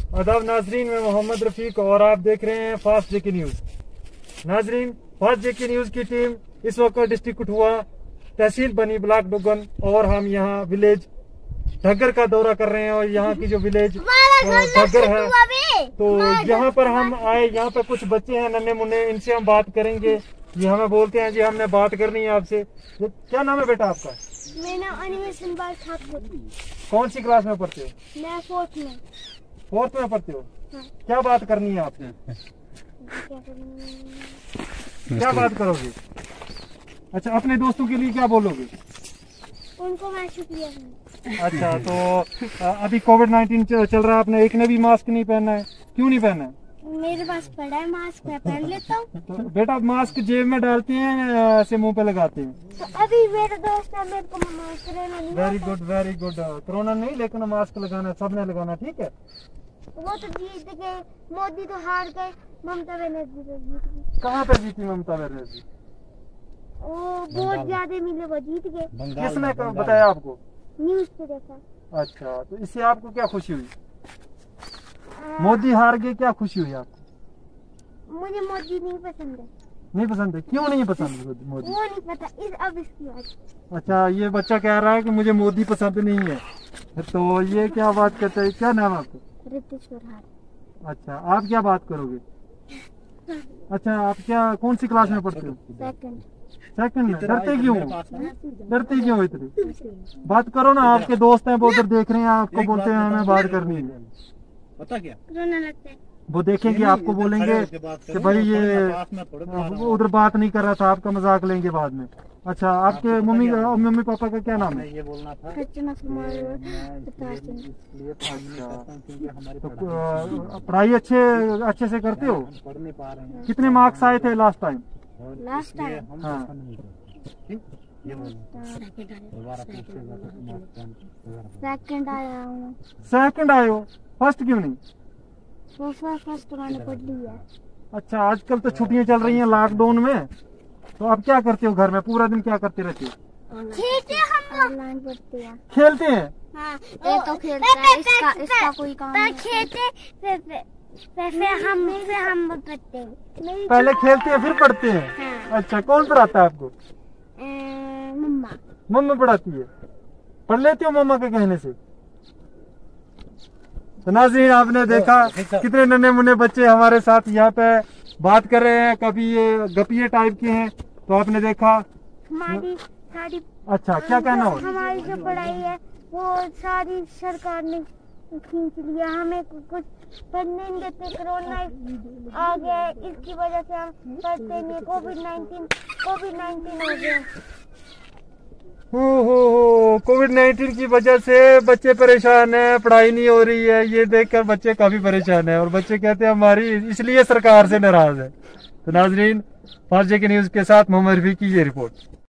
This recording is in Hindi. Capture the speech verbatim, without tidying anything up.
आदाब नाजरीन, मैं मोहम्मद रफीक और आप देख रहे हैं फास्ट जेके न्यूज। नाजरीन, फास्ट जेके न्यूज की टीम इस वक्त डिस्ट्रिक्ट कठुआ, तहसील बनी, ब्लॉक डोगन और हम यहाँ विलेज ढग्गर का दौरा कर रहे हैं। और यहाँ की जो विलेज ढग्गर है, तो यहाँ पर हम आए। यहाँ पर कुछ बच्चे हैं नन्हे मुन्ने, इनसे हम बात करेंगे। ये हमें बोलते हैं जी हमने बात करनी है आपसे। क्या नाम है बेटा आपका? मेरा नाम अनिमेशन बाल ठाकुर। कौन सी क्लास में पढ़ते हो? मैं फोर्थ में। फोर्थ में पढ़ते हो? हाँ। क्या बात करनी है आपने? क्या बात करोगे? अच्छा, अपने दोस्तों के लिए क्या बोलोगे? उनको मैं शुक्रिया। अच्छा, तो अभी कोविड नाइन्टीन चल रहा है, आपने एक ने भी मास्क नहीं पहना है, क्यों नहीं पहना है? मेरे पास पड़ा है मास्क, मैं पहन लेता हूँ। तो बेटा मास्क जेब में डालते हैं ऐसे मुंह पे लगाते हैं? तो अभी मेरे दोस्त है, मेरे को मास्क नहीं। Very good very good. Corona नहीं, लेकिन मास्क लगाना सबने लगाना, ठीक है? वो तो जीत गए, मोदी तो हार गए, ममता बनर्जी तो जीत गई। कहाँ पे जीती ममता बनर्जी? वो वोट ज्यादा मिले, वो जीत गए। किसने बताया आपको? न्यूज पे देखा। अच्छा, तो इससे आपको क्या खुशी हुई? मोदी हार गए, क्या खुशी हुई आपको? मुझे मोदी नहीं पसंद है। नहीं पसंद है? क्यों नहीं पसंद मोदी? वो नहीं पता इस अब इसकी बात। अच्छा, ये बच्चा कह रहा है कि मुझे मोदी पसंद नहीं है, तो ये क्या बात करते हैं? क्या नाम है आपको? रितेश्वर। अच्छा, आप क्या बात करोगे? अच्छा, आप क्या कौन सी क्लास में पढ़ते हो? सेकंड। सेकंड में? डरते क्यों डरते क्यों इतने? बात करो ना, आपके दोस्त हैं वो उधर देख रहे हैं, आपको बोलते हैं हमें बात करनी है। पता क्या रोना लगता है। वो देखेंगे, आपको बोलेंगे कि भाई ये उधर बात नहीं कर रहा था, आपका मजाक लेंगे बाद में। अच्छा, आपके मम्मी मम्मी पापा का क्या नाम है? ये बोलना था। तो पढ़ाई अच्छे अच्छे से करते हो? पढ़ नहीं पा रहे हैं। कितने मार्क्स आए थे लास्ट टाइम? लास्ट टाइम हाँ, सेकंड आया हूँ। सेकंड आए हो? फर्स्ट क्यों नहीं? फर्स्ट मैंने पढ़ लिया। अच्छा, आजकल तो छुट्टियां चल रही हैं लॉकडाउन में, तो आप क्या करते हो घर में? पूरा दिन क्या करते रहते हो? खेलते हम ऑनलाइन पढ़ते हैं। खेलते हैं? हाँ, ये तो खेलता है, इसका इसका कोई काम नहीं। खेलते फिर फिर फिर हम फिर हम पढ़ते हैं। पहले खेलते हैं फिर पढ़ते हैं? हाँ। अच्छा, कौन पढ़ाता है आपको? मम्मा। मम्मा पढ़ाती है? पढ़ लेते हो मम्मा के कहने से? तो नाज़रीन, आपने देखा कितने नन्हे मुन्ने बच्चे हमारे साथ यहाँ पे बात कर रहे हैं, कभी ये गपिये टाइप के हैं, तो आपने देखा। हमारी सारी अच्छा, क्या कहना हो? हमारी जो पढ़ाई है वो सारी सरकार ने खींच लिया, हमें कुछ पढ़ने नहीं देते। कोरोना आ गया, इसकी वजह से हम पढ़ते नहीं। कोविड नाइन्टीन कोविड नाइन्टीन हो गया। हो हो हो कोविड नाइन्टीन की वजह से बच्चे परेशान हैं, पढ़ाई नहीं हो रही है। ये देखकर बच्चे काफी परेशान हैं और बच्चे कहते हैं हमारी इसलिए सरकार से नाराज है। तो नाजरीन, फास्ट जेके न्यूज के साथ मोहम्मद रफीक की ये रिपोर्ट।